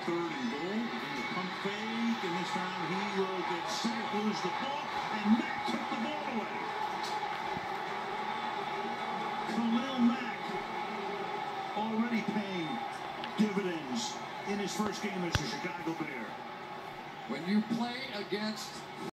third and goal. In the pump fake, and this time he will get sacked, lose the ball, and Mack took the ball away. Khalil Mack already paying dividends in his first game as a Chicago Bear. When you play against